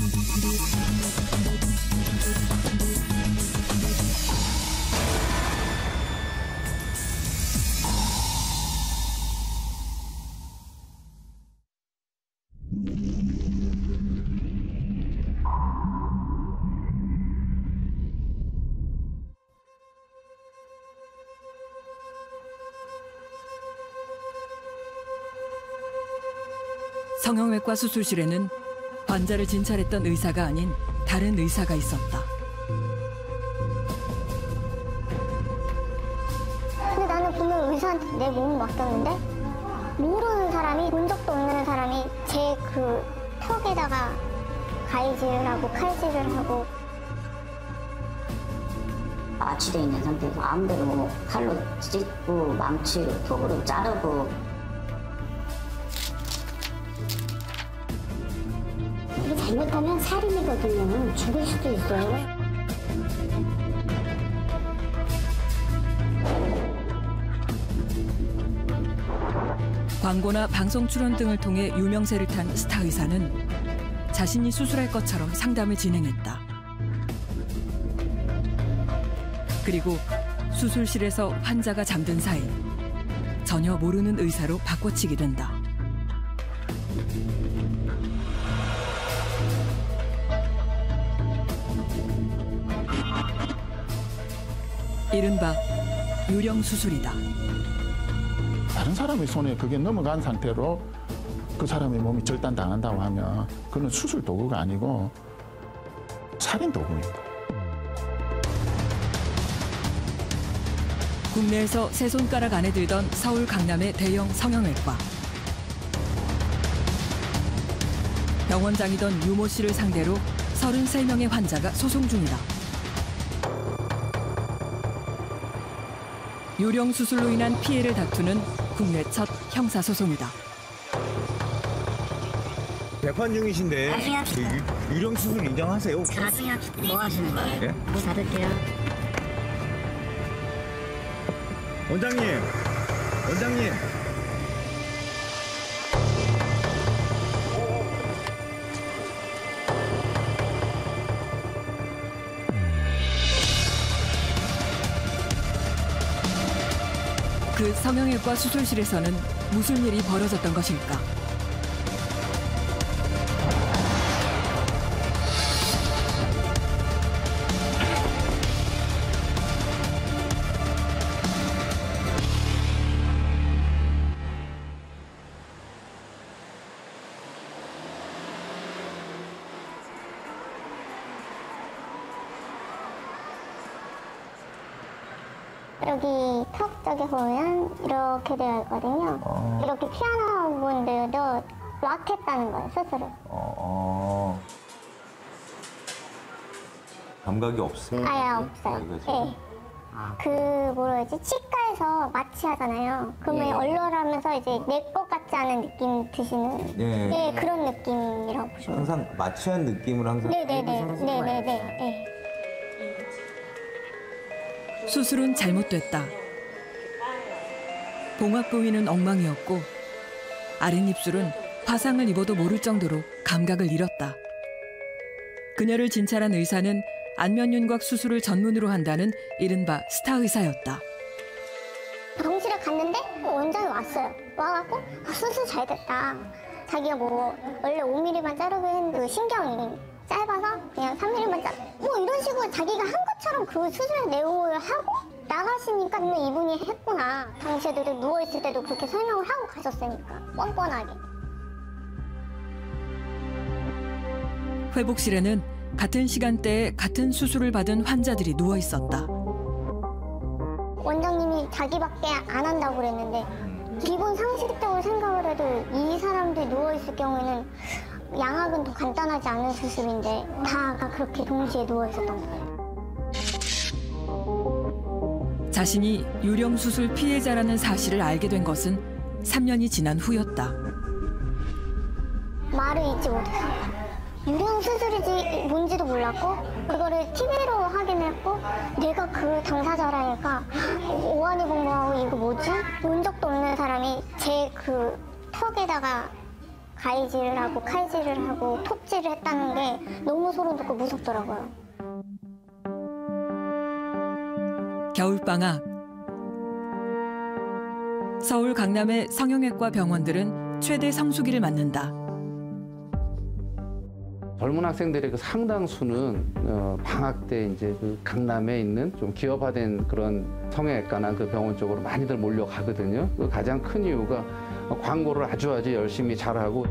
성형외과 수술실에는 환자를 진찰했던 의사가 아닌 다른 의사가 있었다. 근데 나는 분명 의사한테 내 몸을 맡겼는데 모르는 사람이, 본 적도 없는 사람이 제 그 턱에다가 가위질을 하고 칼질을 하고. 마취돼 있는 상태에서 아무데도 뭐 칼로 찢고 망치로 톱으로 자르고. 이게 잘못하면 살인이거든요. 죽을 수도 있어요. 광고나 방송 출연 등을 통해 유명세를 탄 스타 의사는 자신이 수술할 것처럼 상담을 진행했다. 그리고 수술실에서 환자가 잠든 사이 전혀 모르는 의사로 바꿔치기 된다. 이른바 유령 수술이다. 다른 사람의 손에 그게 넘어간 상태로 그 사람의 몸이 절단당한다고 하면 그건 수술 도구가 아니고 살인 도구입니다. 국내에서 세 손가락 안에 들던 서울 강남의 대형 성형외과. 병원장이던 유모 씨를 상대로 33명의 환자가 소송 중이다. 유령 수술로 인한 피해를 다투는 국내 첫 형사소송이다. 재판 중이신데 그 유령 수술 인정하세요? 가세요. 뭐 하시는 거예요? 예? 뭐 받을게요. 원장님! 원장님! 그 성형외과 수술실에서는 무슨 일이 벌어졌던 것일까? 여기 턱 쪽에 보면 이렇게 되어 있거든요. 이렇게 피아노 분들도 막 했다는 거예요, 수술을. 감각이 없어요? 아예 없어요. 네. 그 뭐라 해야지, 치과에서 마취하잖아요. 그러면 얼얼하면서 이제 내 것 같지 않은 느낌 드시는 네, 그런 느낌이라고 보시면. 항상 마취한 느낌을 항상. 네네네. 수술은 잘못됐다. 봉합 부위는 엉망이었고 아랫입술은 화상을 입어도 모를 정도로 감각을 잃었다. 그녀를 진찰한 의사는 안면윤곽 수술을 전문으로 한다는 이른바 스타 의사였다. 병실에 갔는데 원장이 왔어요. 와갖고 수술 잘 됐다. 자기가 뭐 원래 5mm만 자르고 했는데 신경이 짧아서 그냥 3mm만 자르고 뭐 이런 식으로 자기가 한 것처럼 그 수술의 내용을 하고 나가시니까 이분이 했구나. 당시에도 누워있을 때도 그렇게 설명을 하고 가셨으니까 뻔뻔하게. 회복실에는 같은 시간대에 같은 수술을 받은 환자들이 누워 있었다. 원장님이 자기밖에 안 한다고 그랬는데 기본 상식적으로 생각을 해도 이 사람들이 누워있을 경우에는 양악은 더 간단하지 않은 수술인데 다가 그렇게 동시에 누워 있었던 거예요. 자신이 유령 수술 피해자라는 사실을 알게 된 것은 3년이 지난 후였다. 말을 잊지 못했어요. 유령 수술인지 뭔지도 몰랐고 그거를 TV로 확인했고 내가 그 당사자라니까 오한이 공부하고 이거 뭐지? 본 적도 없는 사람이 제 그 턱에다가 가위질을 하고 칼질을 하고 톱질을 했다는 게 너무 소름 돋고 무섭더라고요. 겨울방학. 서울 강남의 성형외과 병원들은 최대 성수기를 맞는다. 젊은 학생들의 그 상당수는 방학 때 이제 그 강남에 있는 좀 기업화된 그런 성형외과나 그 병원 쪽으로 많이들 몰려가거든요. 그 가장 큰 이유가 광고를 아주 열심히 잘하고.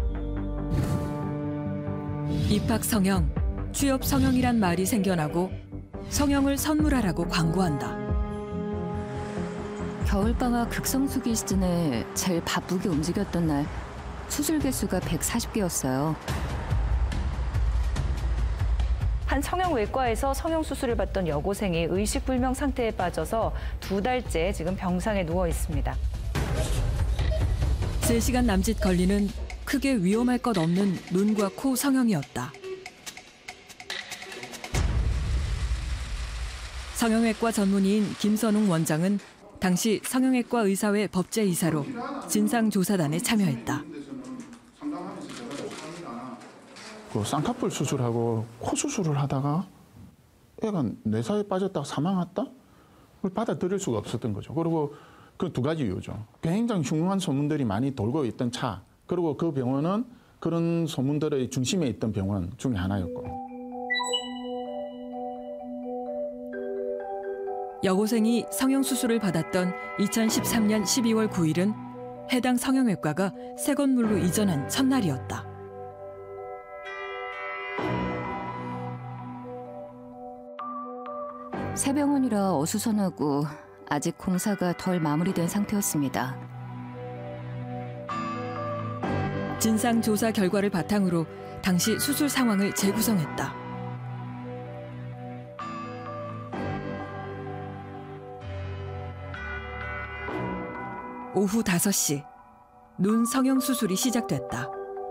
입학 성형, 취업 성형이란 말이 생겨나고 성형을 선물하라고 광고한다. 겨울방학 극성수기 시즌에 제일 바쁘게 움직였던 날 수술 개수가 140개였어요. 한 성형외과에서 성형수술을 받던 여고생이 의식불명 상태에 빠져서 2달째 지금 병상에 누워 있습니다. 3시간 남짓 걸리는 크게 위험할 것 없는 눈과 코 성형이었다. 성형외과 전문의인 김선웅 원장은 당시 성형외과 의사회 법제이사로 진상조사단에 참여했다. 그 쌍꺼풀 수술하고 코 수술을 하다가 애가 뇌사에 빠졌다가 사망했다? 그걸 받아들일 수가 없었던 거죠. 그리고 그 2가지 이유죠. 굉장히 흉흉한 소문들이 많이 돌고 있던 차, 그리고 그 병원은 그런 소문들의 중심에 있던 병원 중에 하나였고. 여고생이 성형수술을 받았던 2013년 12월 9일은 해당 성형외과가 새 건물로 이전한 첫날이었다. 새 병원이라 어수선하고 아직 공사가 덜 마무리된 상태였습니다. 진상조사 결과를 바탕으로 당시 수술 상황을 재구성했다. 오후 5시, 눈 성형수술이 시작됐다.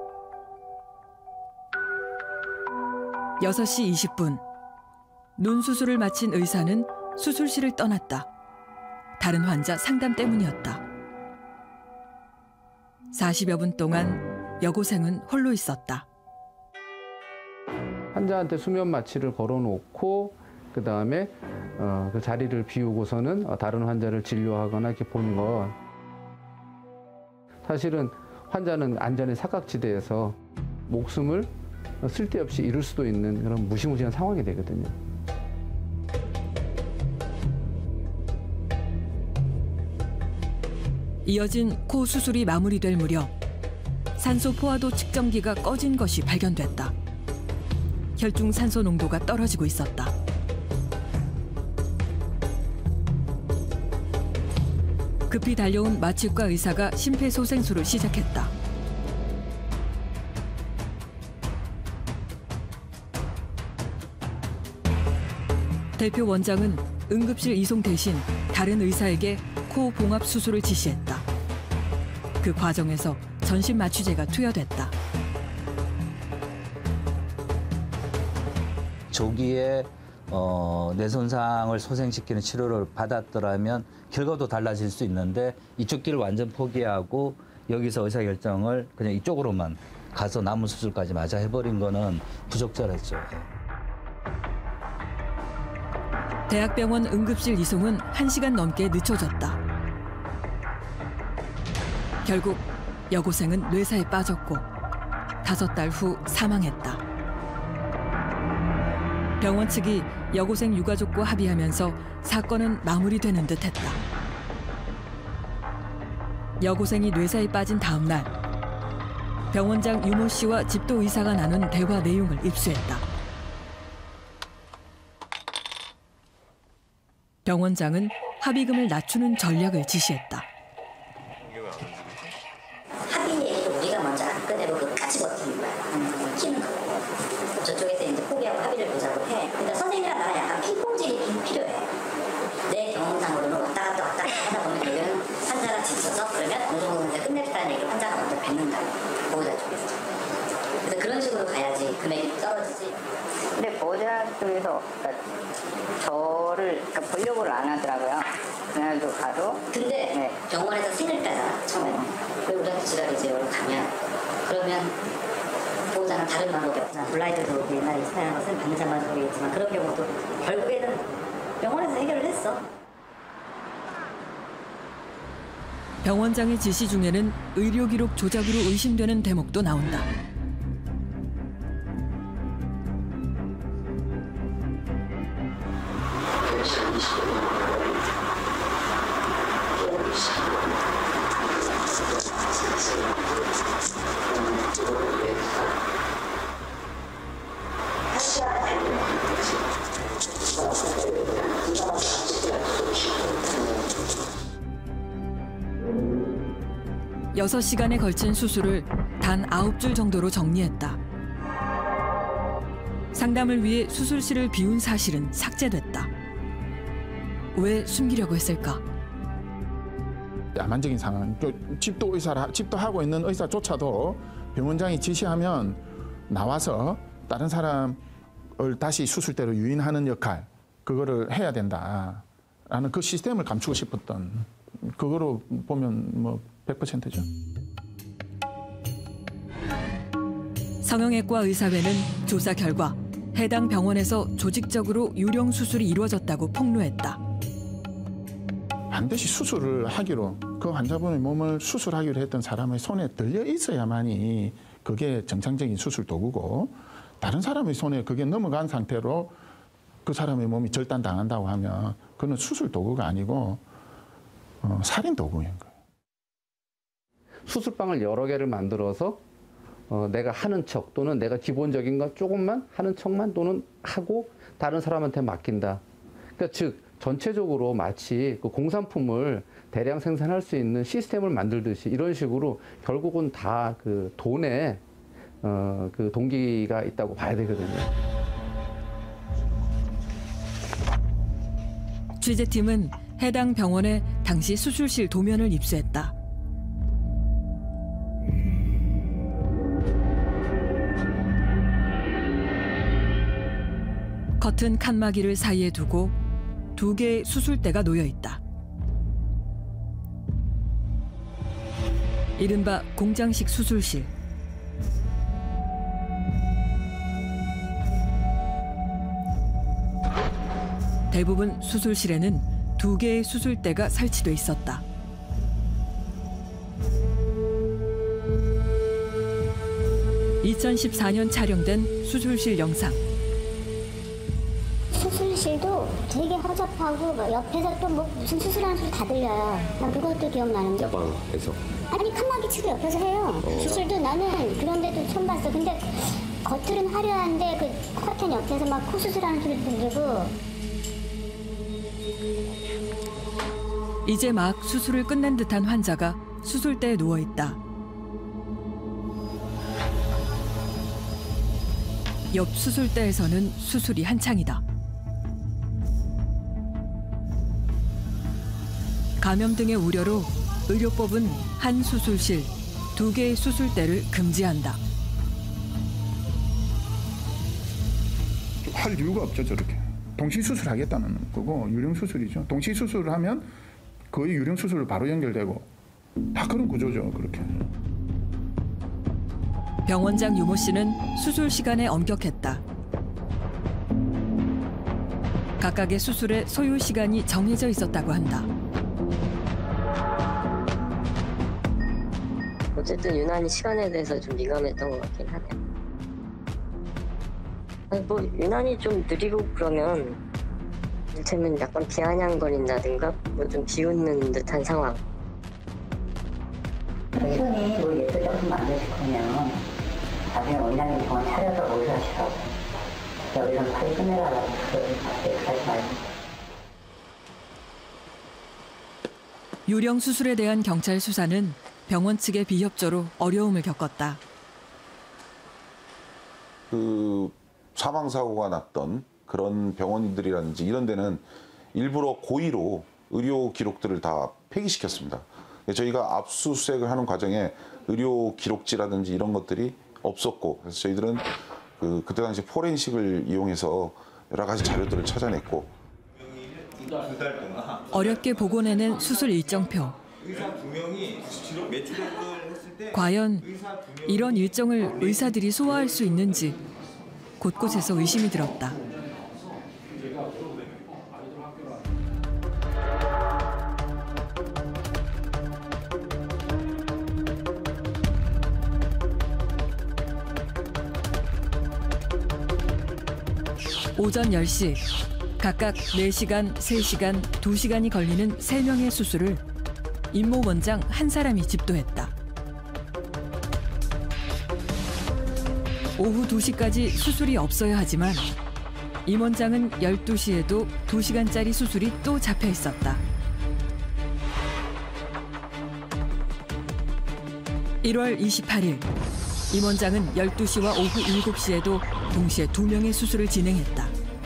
6시 20분, 눈 수술을 마친 의사는 수술실을 떠났다. 다른 환자 상담 때문이었다. 40여 분 동안 여고생은 홀로 있었다. 환자한테 수면 마취를 걸어놓고 그다음에 그 자리를 비우고서는 다른 환자를 진료하거나 이렇게 본 것. 사실은 환자는 안전의 사각지대에서 목숨을 쓸데없이 잃을 수도 있는 그런 무시무시한 상황이 되거든요. 이어진 코 수술이 마무리될 무렵 산소 포화도 측정기가 꺼진 것이 발견됐다. 혈중 산소 농도가 떨어지고 있었다. 급히 달려온 마취과 의사가 심폐소생술을 시작했다. 대표 원장은 응급실 이송 대신 다른 의사에게 코 봉합 수술을 지시했다. 그 과정에서 전신 마취제가 투여됐다. 조기에 뇌 손상을 소생시키는 치료를 받았더라면 결과도 달라질 수 있는데 이쪽 길을 완전 포기하고 여기서 의사결정을 그냥 이쪽으로만 가서 남은 수술까지 마저 해버린 거는 부적절했죠. 대학병원 응급실 이송은 1시간 넘게 늦춰졌다. 결국 여고생은 뇌사에 빠졌고 5달 후 사망했다. 병원 측이 여고생 유가족과 합의하면서 사건은 마무리되는 듯했다. 여고생이 뇌사에 빠진 다음 날 병원장 유모 씨와 집도 의사가 나눈 대화 내용을 입수했다. 병원장은 합의금을 낮추는 전략을 지시했다. 합의 얘기를 우리가 먼저 그대로 끝까지 버티는 거야. 키는 거고. 저쪽에서 이제 포기하고 합의를 보자고 해. 그러니까 선생님이랑 나랑 약간 핑퐁질이 필요해. 내 경험상으로는 왔다 갔다 하다 보면 결국은 환자가 지쳐서 그러면 어느 정도 이제 끝내겠다는 얘기를 환자가 먼저 뱉는다. 보호자 쪽에서. 그래서 그런 식으로 가야지 금액이 떨어지지. 근데 보호자 쪽에서 저를 보려고를 안 하더라고요. 그날도 가도. 근데 네. 병원에서 생을 빼잖아 처음에는. 그리고 우리한테 지랄이지 여기 가면 그러면 보호자는 다른 방법이 없잖아. 블라인드도 옛날에 스타일한 것은 방장만 모르겠지만 그런 경우도 결국에는 병원에서 해결을 했어. 병원장의 지시 중에는 의료 기록 조작으로 의심되는 대목도 나온다. 여섯 시간에 걸친 수술을 단 9줄 정도로 정리했다. 상담을 위해 수술실을 비운 사실은 삭제됐다. 왜 숨기려고 했을까? 야만적인 상황. 집도 하고 있는 의사조차도 병원장이 지시하면 나와서 다른 사람을 다시 수술대로 유인하는 역할, 그거를 해야 된다라는 그 시스템을 감추고 싶었던, 그거로 보면 뭐 100%죠. 성형외과 의사회는 조사 결과 해당 병원에서 조직적으로 유령 수술이 이루어졌다고 폭로했다. 반드시 수술을 하기로, 그 환자분의 몸을 수술하기로 했던 사람의 손에 들려 있어야만이 그게 정상적인 수술 도구고, 다른 사람의 손에 그게 넘어간 상태로 그 사람의 몸이 절단당한다고 하면 그건 수술 도구가 아니고 살인 도구인 거예요. 수술방을 여러 개를 만들어서 내가 하는 척 또는 내가 기본적인 거 조금만 하는 척만 또는 하고 다른 사람한테 맡긴다. 그러니까 즉 전체적으로 마치 그 공산품을 대량 생산할 수 있는 시스템을 만들듯이 이런 식으로 결국은 다 그 돈에 그 동기가 있다고 봐야 되거든요. 취재팀은 해당 병원에 당시 수술실 도면을 입수했다. 커튼 칸막이를 사이에 두고 2개의 수술대가 놓여 있다. 이른바 공장식 수술실. 대부분 수술실에는 2개의 수술대가 설치돼 있었다. (2014년) 촬영된 수술실 영상. 수술실도 되게 허접하고 옆에서 또 뭐 무슨 수술하는 소리 다 들려요. 난 그것도 기억나는데. 야방에서? 아니 칸막이 치고 옆에서 해요. 수술도 나는 그런 데도 처음 봤어. 근데 겉으로는 화려한데 그 커튼 옆에서 막 코 수술하는 소리 들리고. 이제 막 수술을 끝낸 듯한 환자가 수술대에 누워있다. 옆 수술대에서는 수술이 한창이다. 감염 등의 우려로 의료법은 한 수술실 2개의 수술대를 금지한다. 할 이유가 없죠, 저렇게. 동시 수술하겠다는 거고 유령 수술이죠. 동시 수술을 하면 거의 유령 수술로 바로 연결되고 다 그런 구조죠, 그렇게. 병원장 유모 씨는 수술 시간에 엄격했다. 각각의 수술에 소요 시간이 정해져 있었다고 한다. 어쨌든 유난히 시간에 대해서 좀 민감했던 것 같긴 하네요. 아니 뭐 유난히 좀 느리고 그러면 이를테면 약간 비아냥거린다든가 뭐 좀 비웃는 듯한 상황. 천천히 뭐 예술 조금 만들 싶으면 나중에 원장님 병원 차려서 오셔 하시라고. 여기서 빨리 끝내라고 그러지 말고. 유령 수술에 대한 경찰 수사는 병원 측의 비협조로 어려움을 겪었다. 그 사망 사고가 났던 그런 병원들이라든지 이런 데는 일부러 고의로 의료 기록들을 다 폐기시켰습니다. 저희가 압수수색을 하는 과정에 의료 기록지라든지 이런 것들이 없었고, 그래서 저희들은 그때 당시 포렌식을 이용해서 여러 가지 자료들을 찾아냈고. 어렵게 복원해낸 수술 일정표. 의사 2명이 매출액을 했을 때 과연 이런 일정을 의사들이 소화할 수 있는지 곳곳에서 의심이 들었다. 오전 10시, 각각 4시간, 3시간, 2시간이 걸리는 3명의 수술을 임모 원장 한 사람이 집도했다. 오후 2시까지 수술이 없어야 하지만 임 원장은 12시에도 2시간짜리 수술이 또 잡혀 있었다. 1월 28일, 임 원장은 12시와 오후 7시에도 동시에 2명의 수술을 진행했다.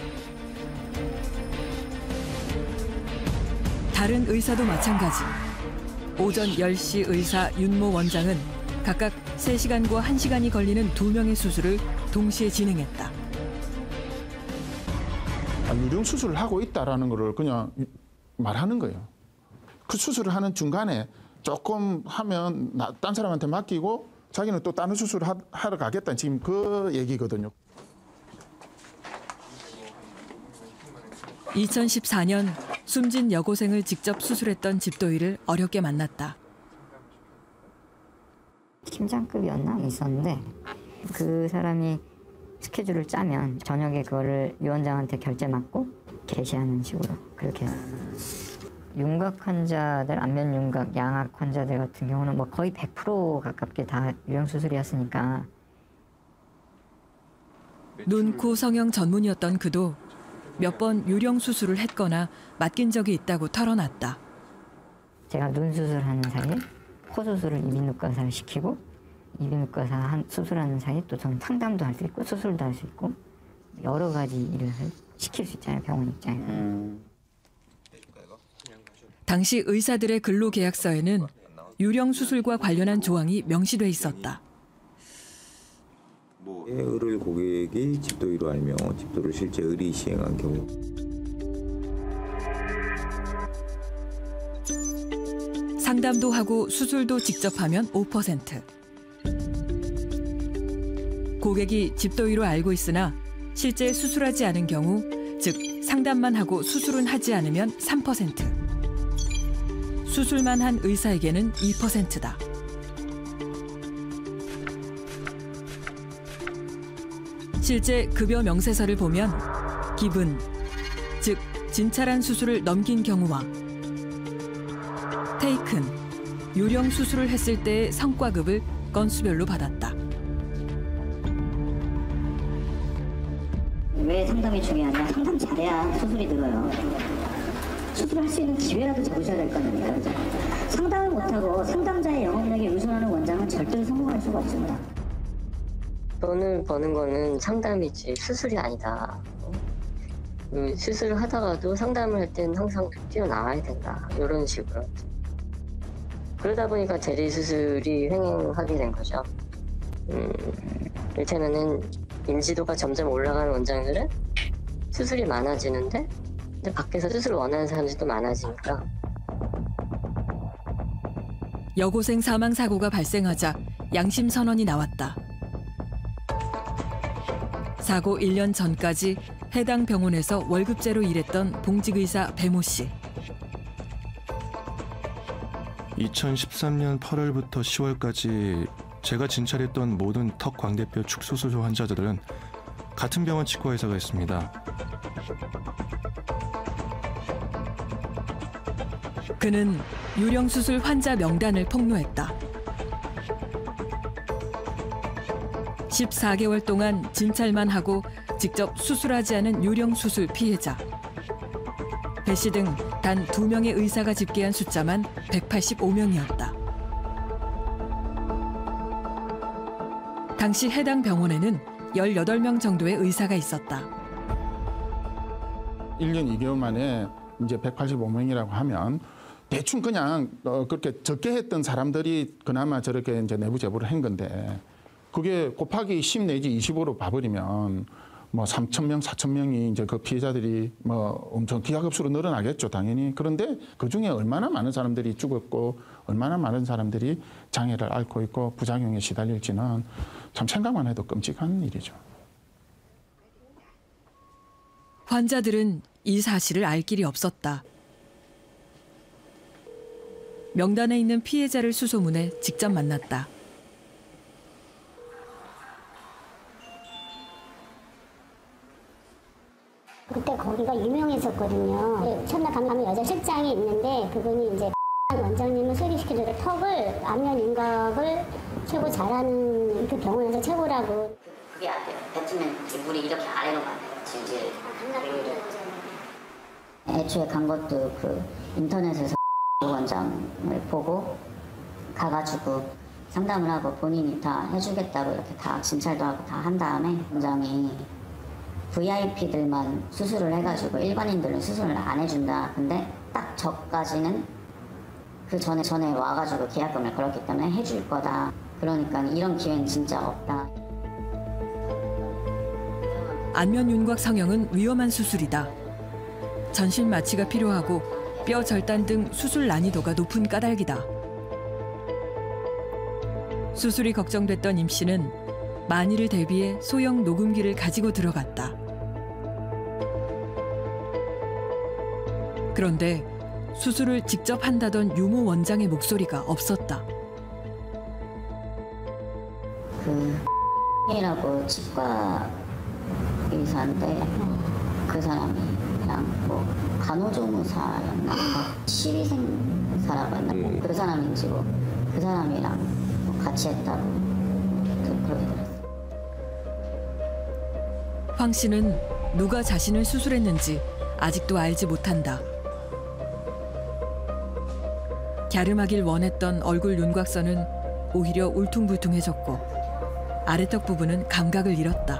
다른 의사도 마찬가지. 오전 10시 의사 윤모 원장은 각각 3시간과 1시간이 걸리는 2명의 수술을 동시에 진행했다. 유령 수술을 하고 있다라는 거를 그냥 말하는 거예요. 그 수술을 하는 중간에 조금 하면 딴 사람한테 맡기고 자기는 또 다른 수술을 하러 가겠다. 지금 그 얘기거든요. 2014년 숨진 여고생을 직접 수술했던 집도일을 어렵게 만났다. 팀장급이었나 있었는데 그 사람이 스케줄을 짜면 저녁에 그거를 위원장한테 결제 맡고 게시하는 식으로 그렇게 윤곽 환자들, 안면 윤곽, 양악 환자들 같은 경우는 뭐 거의 100% 가깝게 다 유령 수술이었으니까. 눈, 코 성형 전문이었던 그도 몇 번 유령 수술을 했거나 맡긴 적이 있다고 털어놨다. 제가 눈 수술하는 사이에 코 수술을 이비인후과 의사를 시키고 이비인후과 의사 수술하는 사이에 또 저는 상담도 할 수 있고 수술도 할 수 있고 여러 가지 일을 시킬 수 있잖아요, 병원 입장에서. 당시 의사들의 근로계약서에는 유령 수술과 관련한 조항이 명시돼 있었다. 의료 고객이 집도의로 알며 집도를 실제 의리 시행한 경우 상담도 하고 수술도 직접 하면 5%. 고객이 집도의로 알고 있으나 실제 수술하지 않은 경우, 즉 상담만 하고 수술은 하지 않으면 3%. 수술만 한 의사에게는 2%다. 실제 급여 명세서를 보면 기분, 즉 진찰한 수술을 넘긴 경우와 테이큰, 유령 수술을 했을 때의 성과급을 건수별로 받았다. 왜 상담이 중요하냐? 상담 잘해야 수술이 늘어요. 수술할 수 있는 기회라도 잡으셔야 될 거 아닙니까? 그죠? 상담을 못하고 상담자의 영업력에 의존하는 원장은 절대로 성공할 수가 없습니다. 돈을 버는 거는 상담이지 수술이 아니다. 수술을 하다가도 상담을 할 때는 항상 뛰어나와야 된다. 이런 식으로. 그러다 보니까 대리수술이 횡행하게 된 거죠. 이를테면은 인지도가 점점 올라가는 원장들은 수술이 많아지는데 근데 밖에서 수술을 원하는 사람들이 또 많아지니까. 여고생 사망 사고가 발생하자 양심 선언이 나왔다. 사고 1년 전까지 해당 병원에서 월급제로 일했던 봉직의사 배모 씨. 2013년 8월부터 10월까지 제가 진찰했던 모든 턱 광대뼈 축소수술 환자들은 같은 병원 치과의사가 있습니다. 그는 유령 수술 환자 명단을 폭로했다. 14개월 동안 진찰만 하고 직접 수술하지 않은 유령 수술 피해자. 배 씨 등 단 2명의 의사가 집계한 숫자만 185명이었다. 당시 해당 병원에는 18명 정도의 의사가 있었다. 1년 2개월 만에 이제 185명이라고 하면 대충 그냥 그렇게 적게 했던 사람들이 그나마 저렇게 이제 내부 제보를 한 건데 그게 곱하기 10 내지 25로 봐버리면 뭐 3,000명, 4,000명이 이제 그 피해자들이 뭐 엄청 기하급수로 늘어나겠죠, 당연히. 그런데 그 중에 얼마나 많은 사람들이 죽었고 얼마나 많은 사람들이 장애를 앓고 있고 부작용에 시달릴지는 참 생각만 해도 끔찍한 일이죠. 환자들은 이 사실을 알 길이 없었다. 명단에 있는 피해자를 수소문해 직접 만났다. 그때 거기가 유명했었거든요. 첫날 가면 여자 실장이 있는데 그분이 이제 원장님을 소개시켜줘서 턱을 안면 윤곽을 최고 잘하는 그 병원에서 최고라고. 그게 안 돼요. 뱉으면 물이 이렇게 아래로 가요. 질질. 애초에 간 것도 그 인터넷에서 원장을 보고 가가지고 상담을 하고 본인이 다 해주겠다고 이렇게 다 진찰도 하고 다 한 다음에 원장이 VIP들만 수술을 해가지고 일반인들은 수술을 안 해준다. 근데 딱 저까지는 그 전에 와가지고 계약금을 걸었기 때문에 해줄 거다. 그러니까 이런 기회는 진짜 없다. 안면 윤곽 성형은 위험한 수술이다. 전신 마취가 필요하고 뼈 절단 등 수술 난이도가 높은 까닭이다. 수술이 걱정됐던 임 씨는 만일을 대비해 소형 녹음기를 가지고 들어갔다. 그런데 수술을 직접 한다던 유모 원장의 목소리가 없었다. 이라고 치과 의사인데 그 사람이랑 뭐 간호조무사였나 시위생사라고 했나 그 사람인지 그 사람이랑 같이 했다고 그렇게 들었어요. 황 씨는 누가 자신을 수술했는지 아직도 알지 못한다. 갸름하길 원했던 얼굴 윤곽선은 오히려 울퉁불퉁해졌고 아래턱 부분은 감각을 잃었다.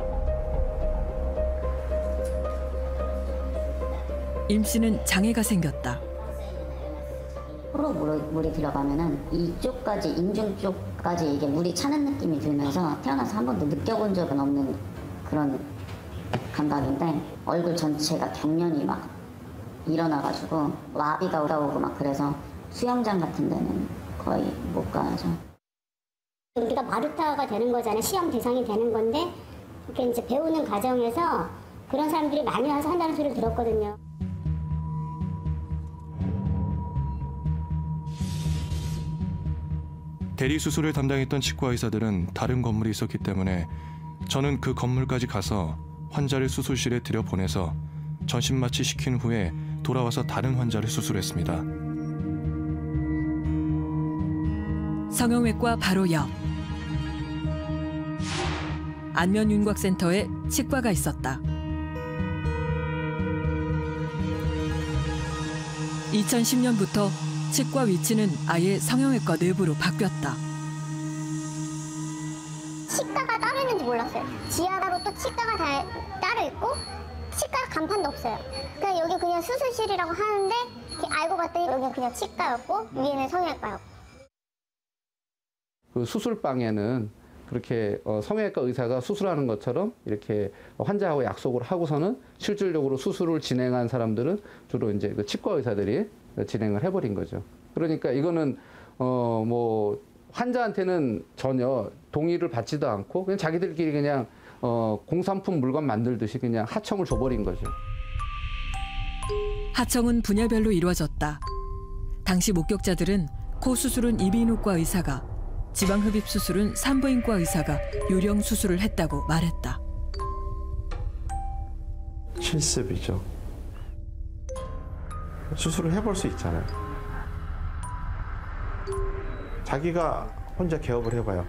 임 씨는 장애가 생겼다. 코로 물이 들어가면은 이쪽까지 인중 쪽까지 이게 물이 차는 느낌이 들면서 태어나서 한 번도 느껴본 적은 없는 그런 감각인데 얼굴 전체가 경련이 막 일어나가지고 마비가 오고 막 그래서 수영장 같은 데는 거의 못 가죠. 우리가 마루타가 되는 거잖아요. 시험 대상이 되는 건데 이렇게 이제 배우는 과정에서 그런 사람들이 많이 와서 한다는 소리를 들었거든요. 대리 수술을 담당했던 치과 의사들은 다른 건물이 있었기 때문에 저는 그 건물까지 가서 환자를 수술실에 들여보내서 전신 마취 시킨 후에 돌아와서 다른 환자를 수술했습니다. 성형외과 바로 옆 안면윤곽센터에 치과가 있었다. 2010년부터 치과 위치는 아예 성형외과 내부로 바뀌었다. 치과가 따로 있는지 몰랐어요. 지하로 또 치과가 따로 있고 치과 간판도 없어요. 그냥 여기 그냥 수술실이라고 하는데 알고 봤더니 여기 그냥 치과였고 위에는 성형외과였고. 그 수술방에는 그렇게 성형외과 의사가 수술하는 것처럼 이렇게 환자하고 약속을 하고서는 실질적으로 수술을 진행한 사람들은 주로 이제 그 치과 의사들이 진행을 해버린 거죠. 그러니까 이거는 뭐 환자한테는 전혀 동의를 받지도 않고 그냥 자기들끼리 그냥 공산품 물건 만들듯이 그냥 하청을 줘버린 거죠. 하청은 분야별로 이루어졌다. 당시 목격자들은 코 수술은 이비인후과 의사가, 지방흡입 수술은 산부인과 의사가 요령 수술을 했다고 말했다. 실습이죠. 수술을 해볼 수 있잖아요. 자기가 혼자 개업을 해봐요.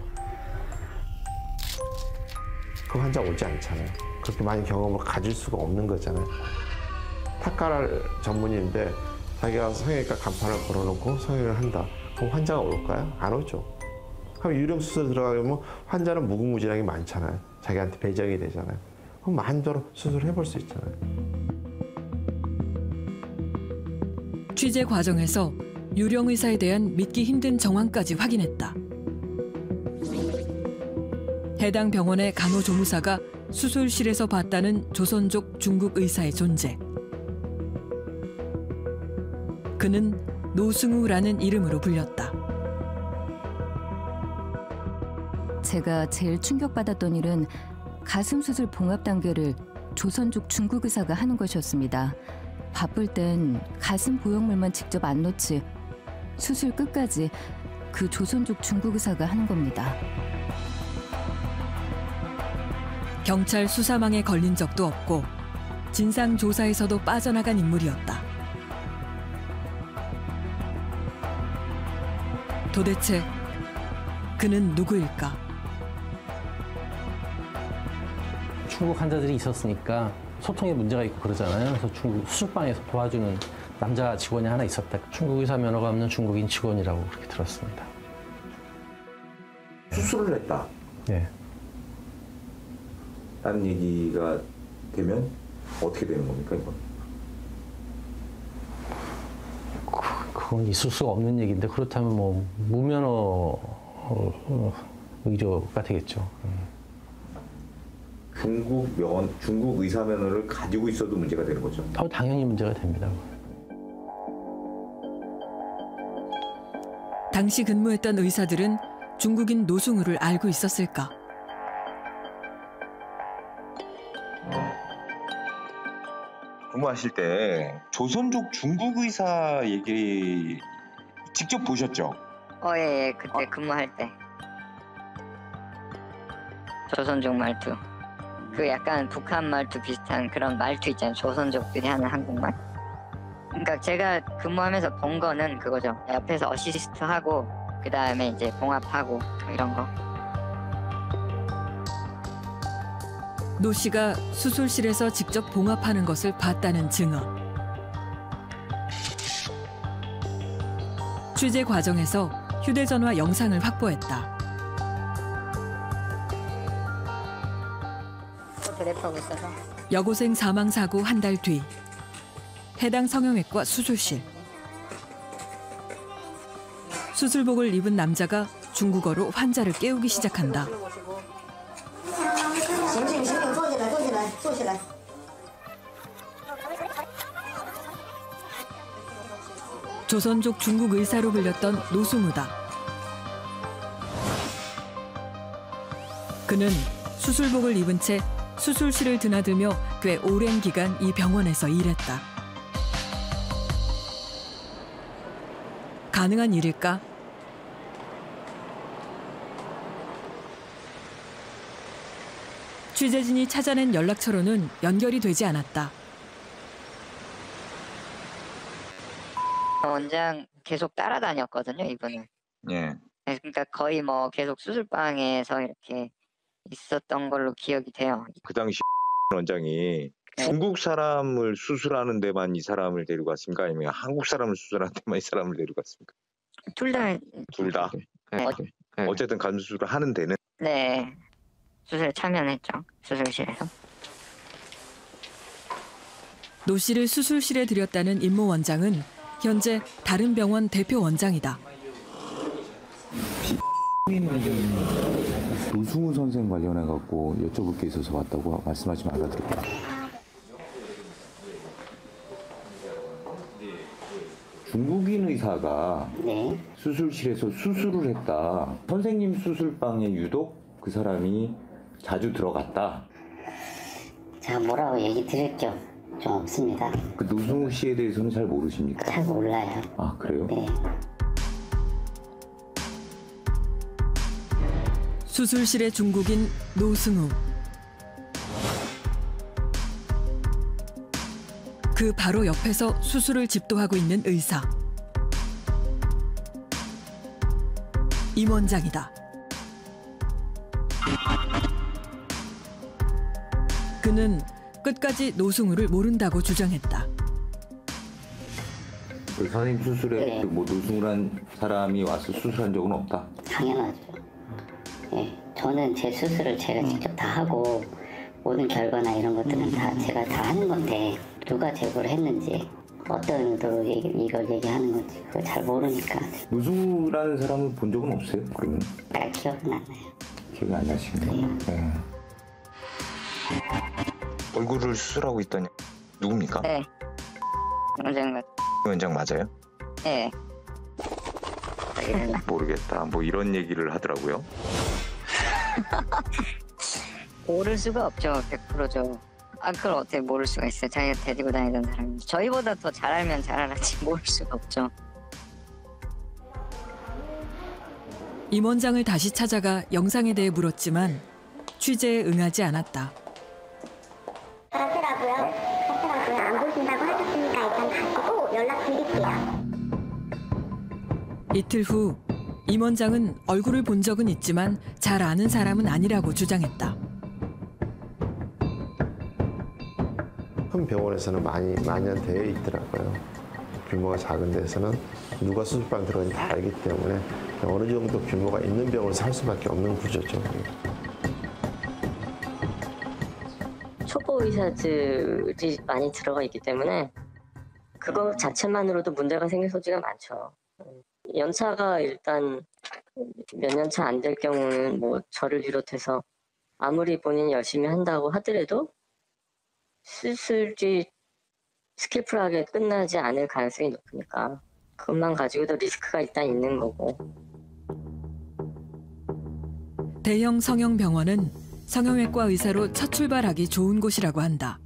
그 환자 오지 않잖아요. 그렇게 많은 경험을 가질 수가 없는 거잖아요. 탁가랄 전문의인데 자기가 성형외과 간판을 걸어놓고 성형을 한다. 그럼 환자가 올까요? 안 오죠. 그럼 유령 수술 들어가면 환자는 무궁무진하게 많잖아요. 자기한테 배정이 되잖아요. 그럼 마음대로 수술을 해볼 수 있잖아요. 취재 과정에서 유령 의사에 대한 믿기 힘든 정황까지 확인했다. 해당 병원의 간호조무사가 수술실에서 봤다는 조선족 중국 의사의 존재. 그는 노승우라는 이름으로 불렸다. 제가 제일 충격받았던 일은 가슴 수술 봉합 단계를 조선족 중국 의사가 하는 것이었습니다. 바쁠 땐 가슴 보형물만 직접 안 놓지 수술 끝까지 그 조선족 중국 의사가 하는 겁니다. 경찰 수사망에 걸린 적도 없고 진상 조사에서도 빠져나간 인물이었다. 도대체 그는 누구일까? 중국 환자들이 있었으니까 소통에 문제가 있고 그러잖아요. 그래서 중국 수술방에서 도와주는 남자 직원이 하나 있었다. 중국 의사 면허가 없는 중국인 직원이라고 그렇게 들었습니다. 수술을 했다. 네. 라는 얘기가 되면 어떻게 되는 겁니까, 이건? 그건 있을 수가 없는 얘기인데 그렇다면 뭐 무면허 의료가 되겠죠. 중국 의사 면허를 가지고 있어도 문제가 되는 거죠? 당연히 문제가 됩니다. 당시 근무했던 의사들은 중국인 노승우를 알고 있었을까? 근무하실 때 조선족 중국 의사 얘기 직접 보셨죠? 예, 그때 근무할 때 조선족 말투, 그 약간 북한 말투 비슷한 그런 말투 있잖아요. 조선족들이 하는 한국말. 그러니까 제가 근무하면서 본 거는 그거죠. 옆에서 어시스트 하고 그 다음에 이제 봉합하고 이런 거. 노 씨가 수술실에서 직접 봉합하는 것을 봤다는 증언. 취재 과정에서 휴대전화 영상을 확보했다. 드랩하고 있어서. 여고생 사망 사고 한 달 뒤 해당 성형외과 수술실. 수술복을 입은 남자가 중국어로 환자를 깨우기 시작한다. 조선족 중국 의사로 불렸던 노승우다. 그는 수술복을 입은 채 수술실을 드나들며 꽤 오랜 기간 이 병원에서 일했다. 가능한 일일까? 취재진이 찾아낸 연락처로는 연결이 되지 않았다. 원장 계속 따라다녔거든요, 이분은. 예. 그러니까 거의 뭐 계속 수술방에서 이렇게 있었던 걸로 기억이 돼요. 그 당시 원장이 중국 사람을 수술하는 데만 이 사람을 데리고 갔습니까? 아니면 한국 사람을 수술하는 데만 이 사람을 데리고 갔습니까? 둘 다. 둘 다. 어쨌든 가슴 수술을 하는 데는. 네. 수술에 참여했죠. 수술실에서. 노 씨를 수술실에 들였다는 임모 원장은 현재 다른 병원 대표 원장이다. 노승우 선생 관련해 갖고 여쭤볼 게 있어서 왔다고 말씀하시면 알아들을게요. 중국인 의사가 수술실에서 수술을 했다. 선생님 수술방에 유독 그 사람이 자주 들어갔다. 제가 뭐라고 얘기 드릴 게 좀 없습니다. 그 노승우 씨에 대해서는 잘 모르십니까? 잘 몰라요. 아, 그래요? 네. 수술실의 중국인 노승우. 그 바로 옆에서 수술을 집도하고 있는 의사. 임 원장이다. 그는 끝까지 노승우를 모른다고 주장했다. 그 선생님 수술에 뭐 노승우란 사람이 와서 수술한 적은 없다? 당연하죠. 예, 저는 제 수술을 제가 직접 다 하고 모든 결과나 이런 것들은 다 제가 다 하는 건데 누가 제보를 했는지 어떤 의도로 이걸 얘기하는 건지 그걸 잘 모르니까. 노승우라는 사람을 본 적은 없어요? 그러면? 잘 기억은 안 나요. 기억이 안 나시네요. 네. 얼굴을 수술하고 있다니 누굽니까? 네. 원장 맞아요? 네. 모르겠다. 뭐 이런 얘기를 하더라고요. 모를 수가 없죠. 100%죠. 아, 그걸 어떻게 모를 수가 있어요. 자기가 데리고 다니던 사람이. 저희보다 더 잘 알면 잘 알았지 모를 수가 없죠. 임 원장을 다시 찾아가 영상에 대해 물었지만 취재에 응하지 않았다. 가더라고요. 안 보신다고 하셨으니까 일단 가시고 연락드릴게요. 이틀 후 임 원장은 얼굴을 본 적은 있지만 잘 아는 사람은 아니라고 주장했다. 큰 병원에서는 많이 만연되어 있더라고요. 규모가 작은 데서는 누가 수술방 들어가는지 다 알기 때문에 어느 정도 규모가 있는 병원에서 할 수밖에 없는 구조죠. 초보 의사들이 많이 들어가 있기 때문에 그거 자체만으로도 문제가 생길 소지가 많죠. 연차가 일단 몇 년 차 안 될 경우는 뭐 저를 비롯해서 아무리 본인이 열심히 한다고 하더라도 수술이 스킬풀하게 끝나지 않을 가능성이 높으니까 그것만 가지고도 리스크가 일단 있는 거고. 대형 성형병원은 성형외과 의사로 첫 출발하기 좋은 곳이라고 한다.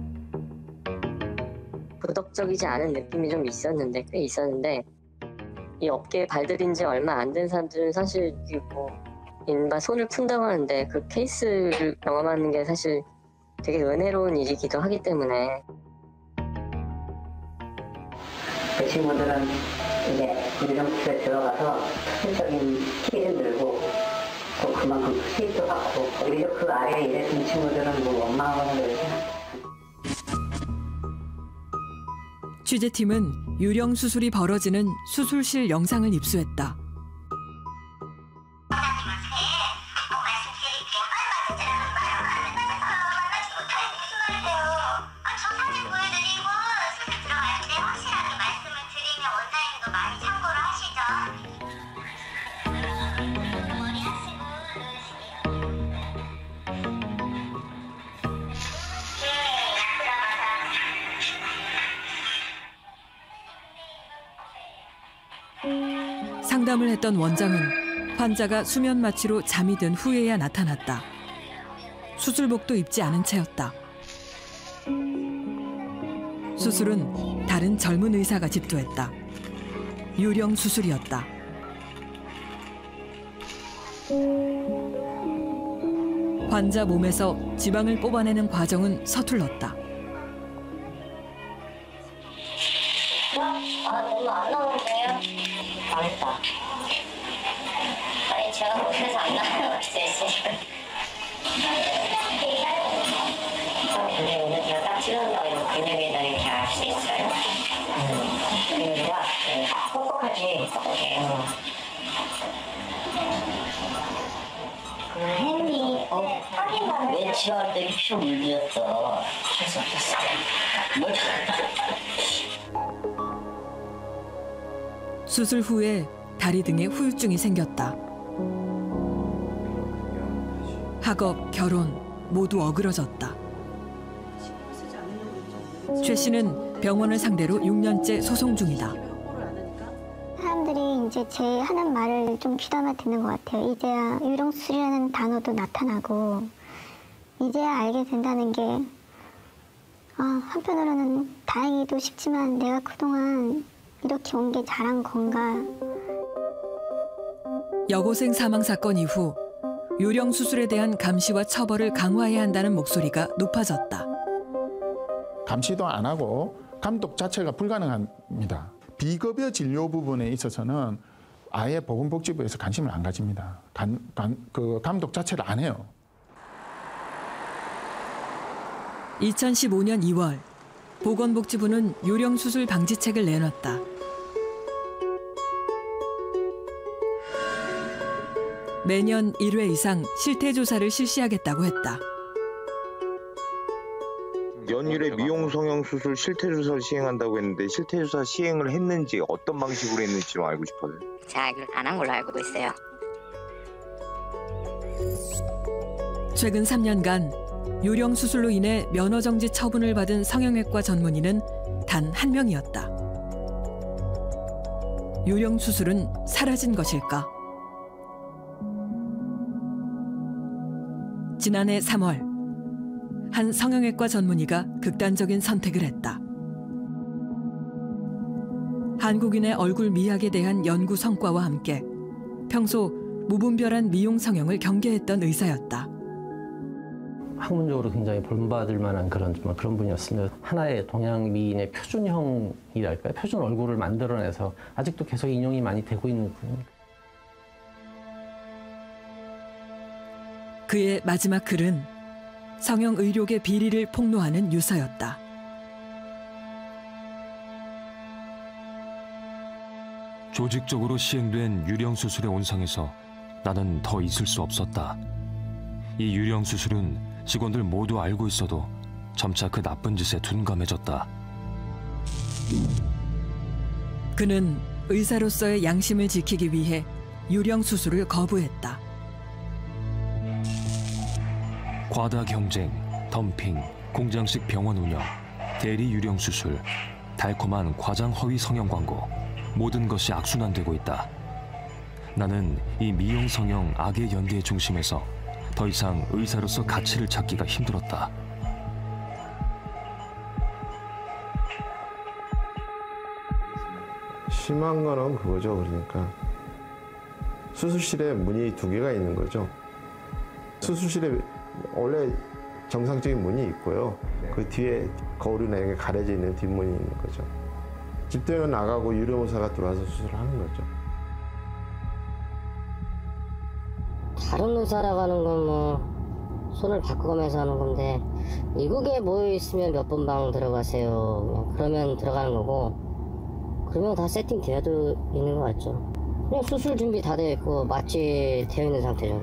도덕적이지 않은 느낌이 좀 있었는데 꽤 있었는데 이 업계에 발들인 지 얼마 안 된 사람들은 사실 뭐 인바 손을 푼다고 하는데 그 케이스를 경험하는 게 사실 되게 은혜로운 일이기도 하기 때문에 그 친구들은 이제 유령수에 들어가서 실질적인 키를 늘고 또 그만큼 수입도 받고 오히려 그 아래에 일했던 친구들은 뭐 원망하는 거를 취재팀은 유령 수술이 벌어지는 수술실 영상을 입수했다. 상담을 했던 원장은 환자가 수면 마취로 잠이 든 후에야 나타났다. 수술복도 입지 않은 채였다. 수술은 다른 젊은 의사가 집도했다. 유령 수술이었다. 환자 몸에서 지방을 뽑아내는 과정은 서툴렀다. 너무 안 나오는데요? 망했다. 아니 제가 못해서 안 나오는 것 같아요 지금. 근데 오늘 제가 딱 찍은다고 이런 근육에다 이렇게 알 수 있어요? 근육이가 뻑뻑하지 뻑뻑해. 그 햄이 외치할 때 피 물렸어. 할수 없었어. 뭘 수술 후에 다리 등에 후유증이 생겼다. 학업, 결혼 모두 어그러졌다. 최 씨는 병원을 상대로 6년째 소송 중이다. 사람들이 이제 제 하는 말을 좀 귀담아 듣는 것 같아요. 이제야 유령수술이라는 단어도 나타나고 이제야 알게 된다는 게 한편으로는 다행이도 싶지만 내가 그동안 이렇게 온 게 잘한 건가. 여고생 사망 사건 이후 유령 수술에 대한 감시와 처벌을 강화해야 한다는 목소리가 높아졌다. 감시도 안 하고 감독 자체가 불가능합니다. 비급여 진료 부분에 있어서는 아예 보건복지부에서 관심을 안 가집니다. 그 감독 자체를 안 해요. 2015년 2월 보건복지부는 유령 수술 방지책을 내놨다. 매년 1회 이상 실태조사를 실시하겠다고 했다. 연일에 미용 성형 수술 실태조사를 시행한다고 했는데 실태조사 시행을 했는지 어떤 방식으로 했는지 좀 알고 싶어요. 제가 안 한 걸로 알고 있어요. 최근 3년간 요령 수술로 인해 면허 정지 처분을 받은 성형외과 전문의는 단 한 명이었다. 요령 수술은 사라진 것일까? 지난해 3월, 한 성형외과 전문의가 극단적인 선택을 했다. 한국인의 얼굴 미학에 대한 연구 성과와 함께 평소 무분별한 미용 성형을 경계했던 의사였다. 학문적으로 굉장히 본받을 만한 그런 분이었으며 하나의 동양 미인의 표준형이랄까요? 표준 얼굴을 만들어내서 아직도 계속 인용이 많이 되고 있는 분입니다. 그의 마지막 글은 성형 의료계 비리를 폭로하는 유서였다. 조직적으로 시행된 유령 수술의 온상에서 나는 더 있을 수 없었다. 이 유령 수술은 직원들 모두 알고 있어도 점차 그 나쁜 짓에 둔감해졌다. 그는 의사로서의 양심을 지키기 위해 유령 수술을 거부했다. 과다 경쟁, 덤핑, 공장식 병원 운영, 대리 유령 수술, 달콤한 과장 허위 성형 광고, 모든 것이 악순환되고 있다. 나는 이 미용 성형 악의 연대의 중심에서 더 이상 의사로서 가치를 찾기가 힘들었다. 심한 거는 그거죠. 그러니까 수술실에 문이 2개가 있는 거죠. 수술실에 원래 정상적인 문이 있고요. 그 뒤에 거울이나 이렇게 가려져 있는 뒷문이 있는 거죠. 집대는 나가고 유령의사가 들어와서 수술을 하는 거죠. 다른 의사라고 하는 건 뭐 손을 바꿔가면서 하는 건데 이국에 모여 있으면 몇 번 방 들어가세요. 그러면 들어가는 거고 그러면 다 세팅 되어 있는 것 같죠. 그냥 수술 준비 다 되어 있고 마취 되어 있는 상태죠.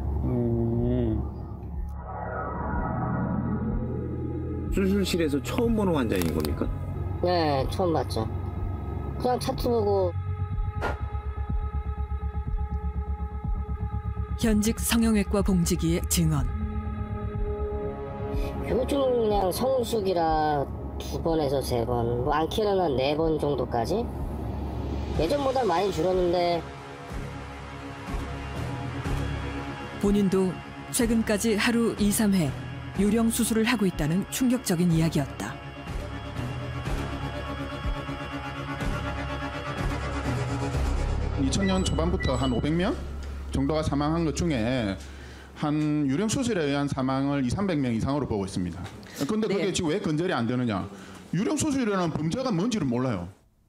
수술실에서 처음 보는 환자인 겁니까? 네, 처음 봤죠. 그냥 차트 보고. 현직 성형외과 봉지기의 증언. 요즘 그냥 성숙이라 2번에서 3번, 많게는 한 4번 정도까지. 예전보다 많이 줄었는데. 본인도 최근까지 하루 2, 3회 유령 수술을 하고 있다는 충격적인 이야기였다. (2000년) 초반부터 한 500명 정도가 사망한 것 중에 한 유령 수술에 의한 사망을 200~300명 이상으로 보고 있습니다. 그런데 그게 지금 왜 근절이 안 되느냐? 유령 수술이라는 범죄가 뭔지를 몰라요.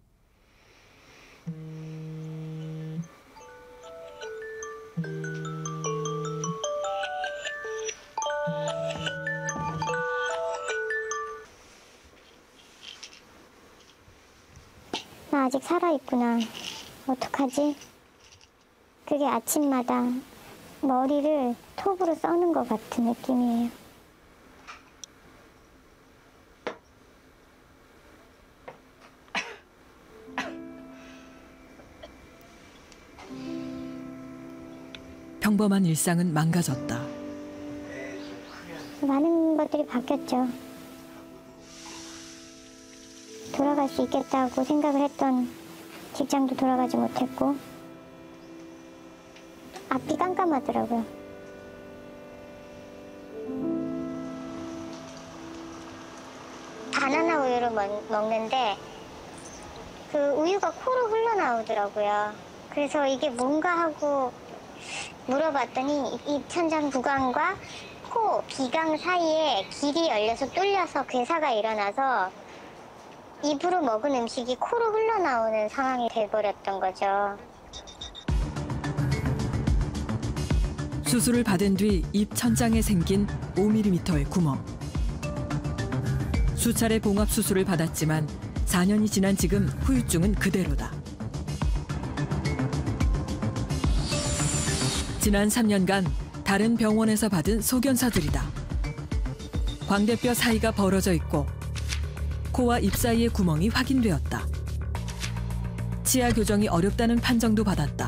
나 아직 살아있구나. 어떡하지? 그게 아침마다 머리를 톱으로 써는 것 같은 느낌이에요. 평범한 일상은 망가졌다. 많은 것들이 바뀌었죠. 돌아갈 수 있겠다고 생각을 했던 직장도 돌아가지 못했고 앞이 깜깜하더라고요. 바나나 우유를 먹는데 그 우유가 코로 흘러나오더라고요. 그래서 이게 뭔가 하고 물어봤더니 입천장 구강과 코, 비강 사이에 길이 열려서 뚫려서 괴사가 일어나서 입으로 먹은 음식이 코로 흘러나오는 상황이 돼버렸던 거죠. 수술을 받은 뒤 입 천장에 생긴 5mm의 구멍. 수차례 봉합 수술을 받았지만 4년이 지난 지금 후유증은 그대로다. 지난 3년간 다른 병원에서 받은 소견서들이다. 광대뼈 사이가 벌어져 있고 코와 입 사이의 구멍이 확인되었다. 치아 교정이 어렵다는 판정도 받았다.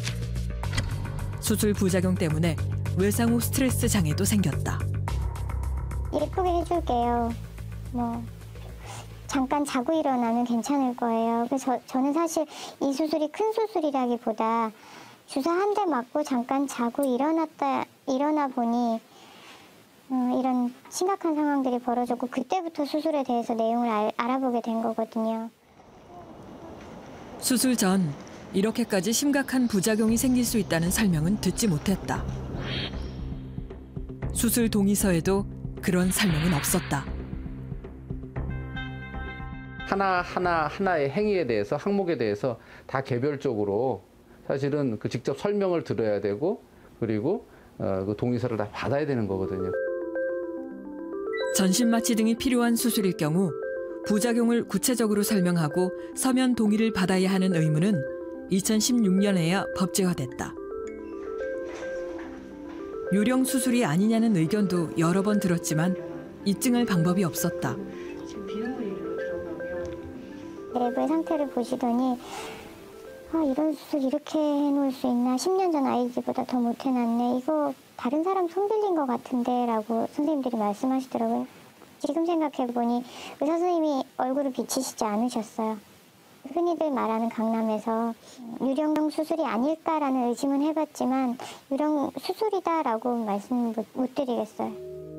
수술 부작용 때문에 외상 후 스트레스 장애도 생겼다. 예쁘게 해줄게요. 뭐 잠깐 자고 일어나면 괜찮을 거예요. 그래서 저는 사실 이 수술이 큰 수술이라기보다 주사 한 대 맞고 잠깐 자고 일어나 보니 이런 심각한 상황들이 벌어졌고 그때부터 수술에 대해서 내용을 알아보게 된 거거든요. 수술 전 이렇게까지 심각한 부작용이 생길 수 있다는 설명은 듣지 못했다. 수술 동의서에도 그런 설명은 없었다. 하나의 행위에 대해서, 항목에 대해서 다 개별적으로 사실은 그 직접 설명을 들어야 되고, 그리고 그 동의서를 다 받아야 되는 거거든요. 전신마취 등이 필요한 수술일 경우 부작용을 구체적으로 설명하고 서면 동의를 받아야 하는 의무는 2016년에야 법제화됐다. 유령 수술이 아니냐는 의견도 여러 번 들었지만 입증할 방법이 없었다. 내부의 상태를 보시더니 이런 수술 이렇게 해놓을 수 있나, 10년 전 아이디보다 더 못 해놨네, 이거 다른 사람 손 빌린 것 같은데 라고 선생님들이 말씀하시더라고요. 지금 생각해보니 의사 선생님이 얼굴을 비치시지 않으셨어요. 흔히들 말하는 강남에서 유령 수술이 아닐까라는 의심은 해봤지만 유령 수술이다라고 말씀 못 드리겠어요.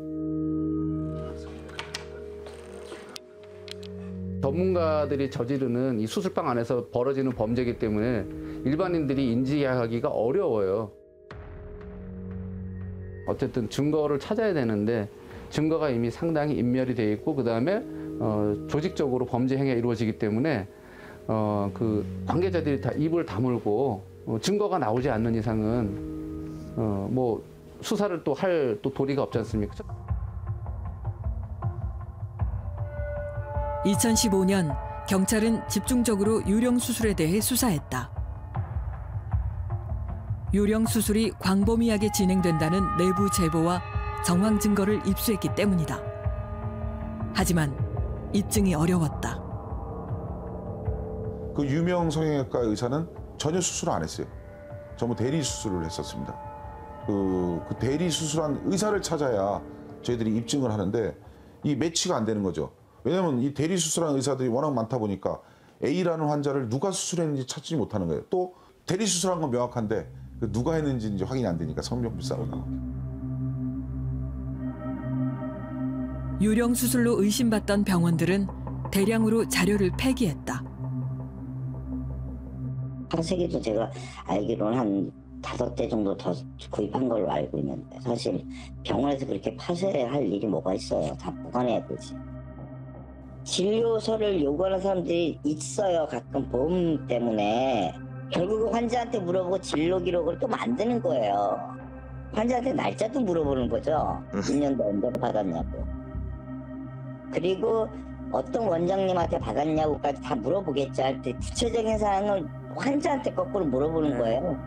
전문가들이 저지르는 이 수술방 안에서 벌어지는 범죄이기 때문에 일반인들이 인지하기가 어려워요. 어쨌든 증거를 찾아야 되는데 증거가 이미 상당히 인멸이 돼 있고, 그다음에 조직적으로 범죄 행위가 이루어지기 때문에 그 관계자들이 다 입을 다물고 증거가 나오지 않는 이상은 뭐 수사를 또 할 도리가 없지 않습니까? 2015년 경찰은 집중적으로 유령 수술에 대해 수사했다. 유령 수술이 광범위하게 진행된다는 내부 제보와 정황 증거를 입수했기 때문이다. 하지만 입증이 어려웠다. 그 유명 성형외과 의사는 전혀 수술을 안 했어요. 전부 대리 수술을 했었습니다. 그 대리 수술한 의사를 찾아야 저희들이 입증을 하는데 이 매치가 안 되는 거죠. 왜냐하면 이 대리 수술한 의사들이 워낙 많다 보니까 A라는 환자를 누가 수술했는지 찾지 못하는 거예요. 또 대리 수술한 건 명확한데 누가 했는지 이제 확인이 안 되니까 성명불사로 나오고. 유령 수술로 의심받던 병원들은 대량으로 자료를 폐기했다. 파쇄기도 제가 알기로는 한 5대 정도 더 구입한 걸로 알고 있는데, 사실 병원에서 그렇게 파쇄할 일이 뭐가 있어요. 다 보관해야 되지. 진료서를 요구하는 사람들이 있어요. 가끔 보험 때문에. 결국 환자한테 물어보고 진료 기록을 또 만드는 거예요. 환자한테 날짜도 물어보는 거죠. 1년도 언제 받았냐고. 그리고 어떤 원장님한테 받았냐고까지 다 물어보겠지 할 때 구체적인 사항을 환자한테 거꾸로 물어보는 거예요.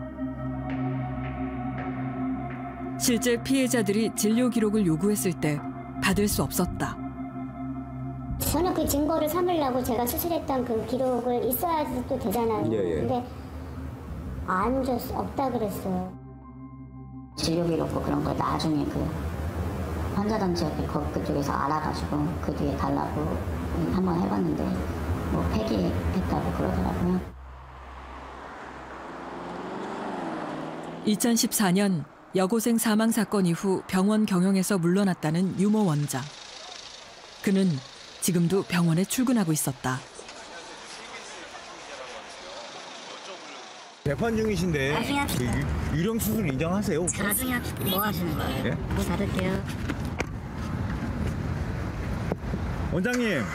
실제 피해자들이 진료 기록을 요구했을 때 받을 수 없었다. 저는 그 증거를 삼으려고 제가 수술했던 그 기록을 있어야지도 되잖아요. 예. 근데 안 줬어, 없다 그랬어요. 진료 기록부 그런 거 나중에 그 환자단체 그쪽에서 알아가지고 그 뒤에 달라고 한번 해봤는데 뭐 폐기했다고 그러더라고요. 2014년 여고생 사망 사건 이후 병원 경영에서 물러났다는 유모 원장. 그는 지금도 병원에 출근하고 있었다. 재판 중이신데 나중에 그 유령 수술 인정하세요? 나중에 뭐 하시는 거예요? 예? 뭐 닫을게요. 원장님.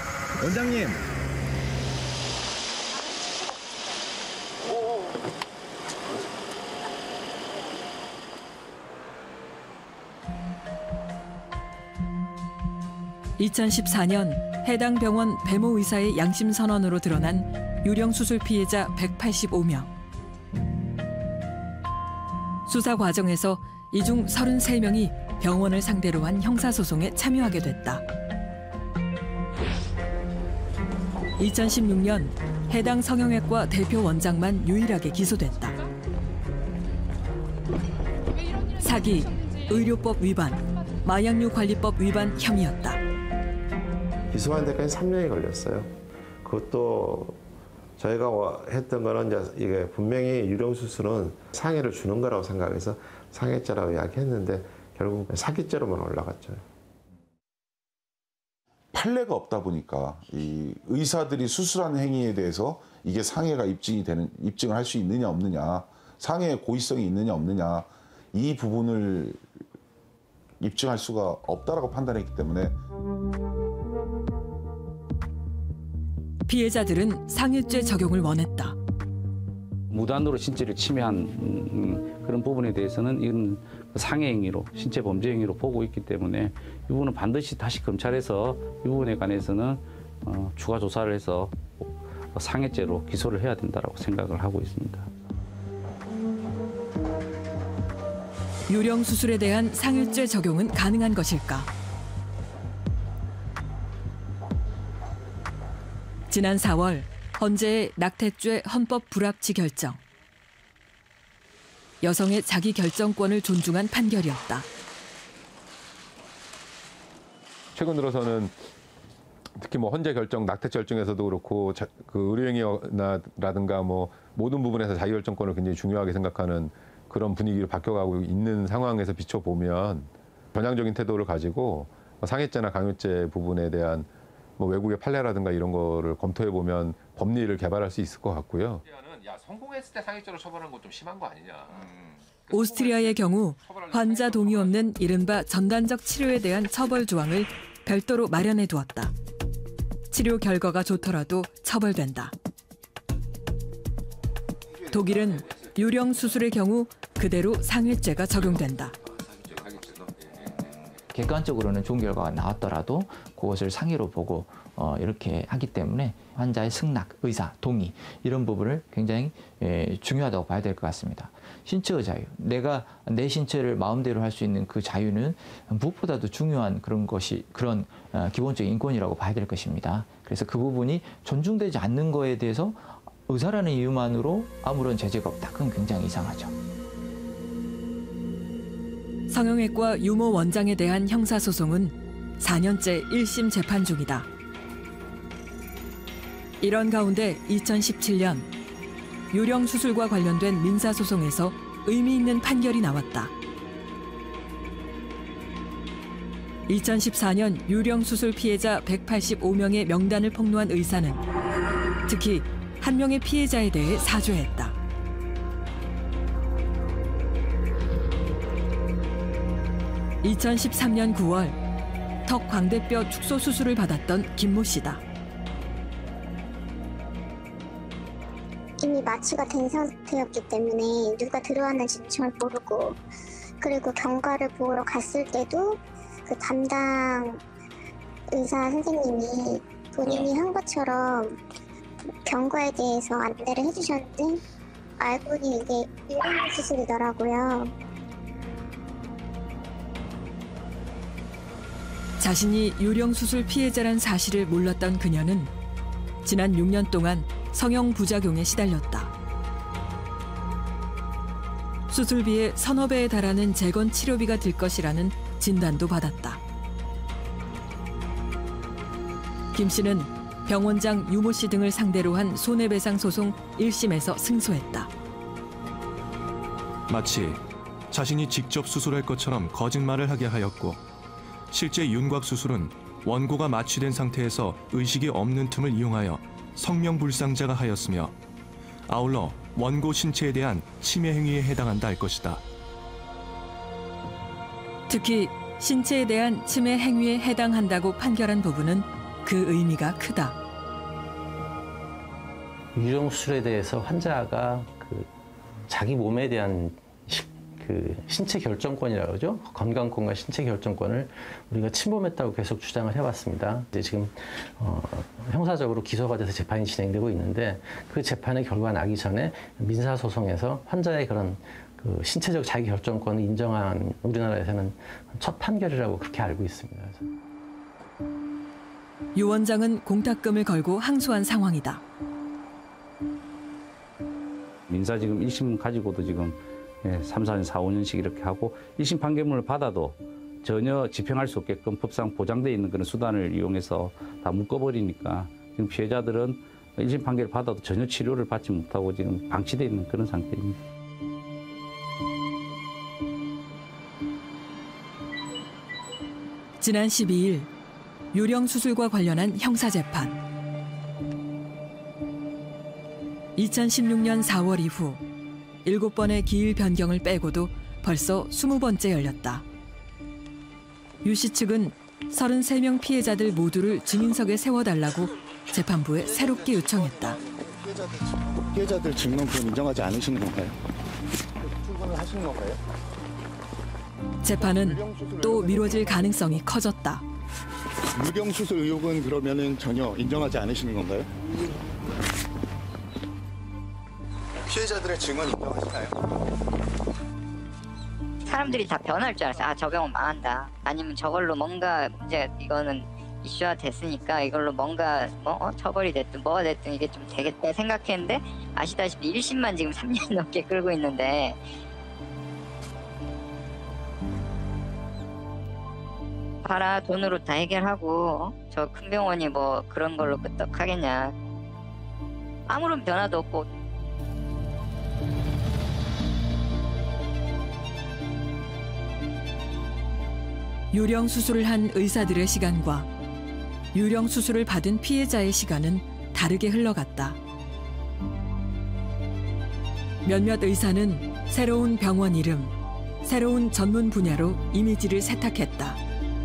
2014년 해당 병원 배모 의사의 양심 선언으로 드러난 유령 수술 피해자 185명. 수사 과정에서 이 중 33명이 병원을 상대로 한 형사소송에 참여하게 됐다. 2016년 해당 성형외과 대표 원장만 유일하게 기소됐다. 사기, 의료법 위반, 마약류 관리법 위반 혐의였다. 기소한 데까지 3년이 걸렸어요. 그것도 저희가 했던 거는 이제 이게 분명히 유령 수술은 상해를 주는 거라고 생각해서 상해죄라고 이야기했는데 결국 사기죄로만 올라갔죠. 판례가 없다 보니까 이 의사들이 수술한 행위에 대해서 이게 상해가 입증을 할 수 있느냐 없느냐, 상해의 고의성이 있느냐 없느냐, 이 부분을 입증할 수가 없다라고 판단했기 때문에 피해자들은 상해죄 적용을 원했다. 무단으로 신체를 침해한 그런 부분에 대해서는 이런 상해 행위로, 신체 범죄 행위로 보고 있기 때문에 이 부분은 반드시 다시 검찰에서 이 부분에 관해서는 추가 조사를 해서 상해죄로 기소를 해야 된다고 생각을 하고 있습니다. 유령 수술에 대한 상해죄 적용은 가능한 것일까? 지난 4월 헌재의 낙태죄 헌법 불합치 결정. 여성의 자기 결정권을 존중한 판결이었다. 최근 들어서는 특히 뭐 헌재 결정, 낙태죄 결정에서도 그렇고 그 의료행위라든가 뭐 모든 부분에서 자기 결정권을 굉장히 중요하게 생각하는 그런 분위기로 바뀌어가고 있는 상황에서 비춰보면 전향적인 태도를 가지고 상해죄나 강요죄 부분에 대한 뭐 외국의 판례라든가 이런 거를 검토해 보면 법리를 개발할 수 있을 것 같고요. 야, 성공했을 때 상해죄로 처벌하는 건 좀 심한 거 아니냐. 오스트리아의 경우 환자 동의 없는 이른바 전단적 치료에 대한 처벌 조항을 별도로 마련해 두었다. 치료 결과가 좋더라도 처벌된다. 독일은 유령 수술의 경우 그대로 상해죄가 적용된다. 객관적으로는 좋은 결과가 나왔더라도 그것을 상해로 보고 이렇게 하기 때문에 환자의 승낙, 의사, 동의 이런 부분을 굉장히 중요하다고 봐야 될 것 같습니다. 신체의 자유, 내가 내 신체를 마음대로 할 수 있는 그 자유는 무엇보다도 중요한 그런 기본적인 인권이라고 봐야 될 것입니다. 그래서 그 부분이 존중되지 않는 거에 대해서 의사라는 이유만으로 아무런 제재가 없다. 그건 굉장히 이상하죠. 성형외과 유모 원장에 대한 형사소송은 4년째 1심 재판 중이다. 이런 가운데 2017년 유령 수술과 관련된 민사소송에서 의미 있는 판결이 나왔다. 2014년 유령 수술 피해자 185명의 명단을 폭로한 의사는 특히 한 명의 피해자에 대해 사죄했다. (2013년 9월) 턱 광대뼈 축소 수술을 받았던 김모 씨다. 이미 마취가 된 상태였기 때문에 누가 들어왔는지 잘 모르고, 그리고 경과를 보러 갔을 때도 그 담당 의사 선생님이 본인이 한 것처럼 경과에 대해서 안내를 해주셨는데 알고 보니 이게 유령 수술이더라고요. 자신이 유령 수술 피해자란 사실을 몰랐던 그녀는 지난 6년 동안 성형 부작용에 시달렸다. 수술비의 서너 배에 달하는 재건 치료비가 들 것이라는 진단도 받았다. 김 씨는 병원장 유모 씨 등을 상대로 한 손해배상 소송 1심에서 승소했다. 마치 자신이 직접 수술할 것처럼 거짓말을 하게 하였고 실제 윤곽 수술은 원고가 마취된 상태에서 의식이 없는 틈을 이용하여 성명불상자가 하였으며 아울러 원고 신체에 대한 침해 행위에 해당한다 할 것이다. 특히 신체에 대한 침해 행위에 해당한다고 판결한 부분은 그 의미가 크다. 유령 수술에 대해서 환자가 자기 몸에 대한 신체 결정권이라고 그러죠. 건강권과 신체 결정권을 우리가 침범했다고 계속 주장을 해왔습니다. 이제 지금 형사적으로 기소가 돼서 재판이 진행되고 있는데 그 재판의 결과가 나기 전에 민사소송에서 환자의 그런 신체적 자기 결정권을 인정한 우리나라에서는 첫 판결이라고 그렇게 알고 있습니다. 유 원장은 공탁금을 걸고 항소한 상황이다. 민사 지금 1심 가지고도 지금 3, 4년, 4, 5년씩 이렇게 하고 1심 판결문을 받아도 전혀 집행할 수 없게끔 법상 보장되어 있는 그런 수단을 이용해서 다 묶어버리니까 지금 피해자들은 1심 판결을 받아도 전혀 치료를 받지 못하고 지금 방치되어 있는 그런 상태입니다. 지난 12일 요령 수술과 관련한 형사재판. 2016년 4월 이후 7번의 기일 변경을 빼고도 벌써 20번째 열렸다. 유 씨 측은 33명 피해자들 모두를 증인석에 세워달라고 재판부에 새롭게 요청했다. 피해자들 증명 그럼 인정하지 않으시는 건가요? 출근을 하시는 건가요? 재판은 또 미뤄질 가능성이 커졌다. 유령 수술 의혹은 그러면은 전혀 인정하지 않으시는 건가요? 피해자들의 증언 인정하시나요? 사람들이 다 변할 줄 알았어요. 아, 저 병원 망한다. 아니면 저걸로 뭔가 이제 이거는 이슈화 됐으니까 이걸로 뭔가 처벌이 됐든 뭐가 됐든 이게 좀 되겠다 생각했는데 아시다시피 1심만 지금 3년 넘게 끌고 있는데 봐라 돈으로 다 해결하고 저 큰 병원이 뭐 그런 걸로 끄떡하겠냐. 아무런 변화도 없고. 유령 수술을 한 의사들의 시간과 유령 수술을 받은 피해자의 시간은 다르게 흘러갔다. 몇몇 의사는 새로운 병원 이름, 새로운 전문 분야로 이미지를 세탁했다.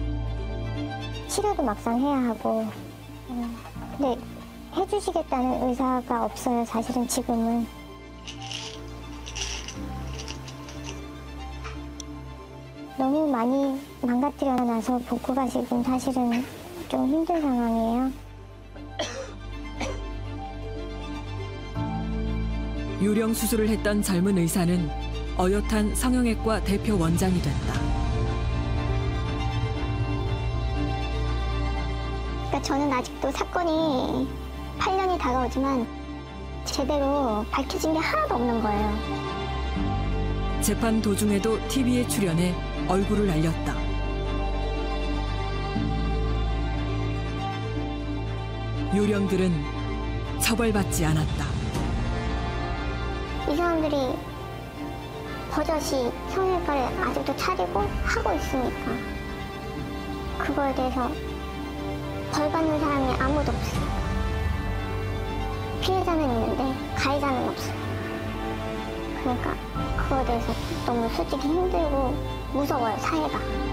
치료도 막상 해야 하고 근데 해주시겠다는 의사가 없어요. 사실은 지금은. 너무 많이 망가뜨려놔서 복구가 지금 사실은 좀 힘든 상황이에요. 유령 수술을 했던 젊은 의사는 어엿한 성형외과 대표 원장이 됐다. 그러니까 저는 아직도 사건이 8년이 다가오지만 제대로 밝혀진 게 하나도 없는 거예요. 재판 도중에도 TV에 출연해 얼굴을 알렸다. 요령들은 처벌받지 않았다. 이 사람들이 버젓이 성형외과를 아직도 차리고 하고 있으니까 그거에 대해서 벌 받는 사람이 아무도 없어요. 피해자는 있는데 가해자는 없어요. 그러니까 그거에 대해서 너무 솔직히 힘들고 무서워요, 사회가.